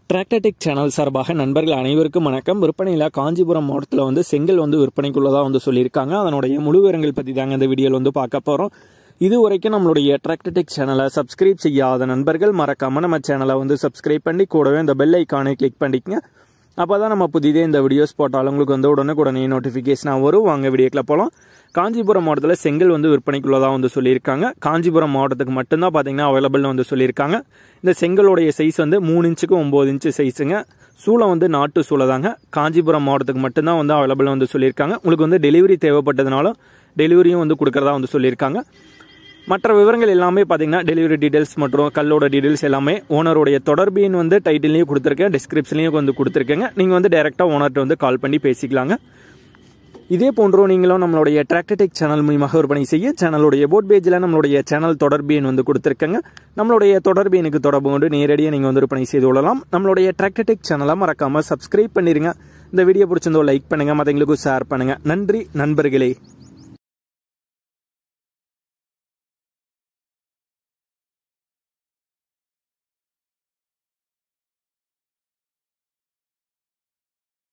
Tractor tech channel சார்பாக நண்பர்கள் அனைவருக்கும் வணக்கம். விற்பனையில் காஞ்சிபுரம் மாவட்டத்தில் வந்து செங்கல் வந்து விற்பனைக்குள்ளதாக வந்து சொல்லியிருக்காங்க. அதனுடைய முழு விவரங்கள் பற்றி தாங்க இந்த வீடியோவில் வந்து பார்க்க போகிறோம். இது வரைக்கும் நம்மளுடைய டிராக்டர் டெக் சேனலை சப்ஸ்கிரைப் செய்யாத நண்பர்கள் மறக்காமல் நம்ம சேனலை வந்து சப்ஸ்கிரைப் பண்ணி கூடவே இந்த பெல் ஐக்கானை கிளிக் பண்ணிக்கங்க. அப்போ தான் நம்ம புதிதே இந்த வீடியோஸ் போட்டாலும் உங்களுக்கு வந்து உடனே நோட்டிஃபிகேஷனாக வரும். வாங்க வீடியோக்கில் போகலாம். காஞ்சிபுரம் மாவட்டத்தில் செங்கல் வந்து விற்பனைக்குள்ளதாக வந்து சொல்லியிருக்காங்க. காஞ்சிபுரம் மாவட்டத்துக்கு மட்டும்தான் பார்த்தீங்கன்னா அவைலபிள்னு வந்து சொல்லியிருக்காங்க. இந்த செங்கலோடைய சைஸ் வந்து 3 இன்ச்சுக்கு 9 இன்ச்சு சைஸுங்க. சூளை வந்து நாட்டு சூளை தாங்க. காஞ்சிபுரம் மாவட்டத்துக்கு மட்டும்தான் வந்து அவைலபிள் வந்து சொல்லியிருக்காங்க. உங்களுக்கு வந்து டெலிவரி தேவைப்பட்டதுனாலும் டெலிவரியும் வந்து கொடுக்குறதா வந்து சொல்லியிருக்காங்க. மற்ற விவரங்கள் எல்லாமே பார்த்தீங்கன்னா டெலிவரி டீடைல்ஸ் மற்றும் கல்லோட டீடைல்ஸ் எல்லாமே ஓனருடைய தொடர்பின் வந்து டைட்டிலையும் கொடுத்துருக்கேன், டிஸ்கிரிப்ஷன்லையும் வந்து கொடுத்துருக்கேங்க. நீங்கள் வந்து டைரெக்டாக ஓனர்கிட்ட வந்து கால் பண்ணி பேசிக்கலாங்க. இதே போன்றோம் நீங்களும் நம்மளுடைய டிராக்டர் டெக் சேனல் மூலமாக விற்பனை செய்ய சேனலுடைய போட் பேஜில் நம்மளுடைய சேனல் தொடர்பின் வந்து கொடுத்துருக்கேங்க. நம்மளுடைய தொடர்பினுக்கு தொடர்பு கொண்டு நேரடியாக நீங்கள் வந்து விற்பனை செய்து கொள்ளலாம். நம்மளுடைய டிராக்டர் டெக் சேனலை மறக்காமல் சப்ஸ்கிரைப் பண்ணிடுங்க. இந்த வீடியோ பிடிச்சிருந்தோ லைக் பண்ணுங்கள், மற்றவங்களுக்கும் ஷேர் பண்ணுங்கள். நன்றி நண்பர்களே.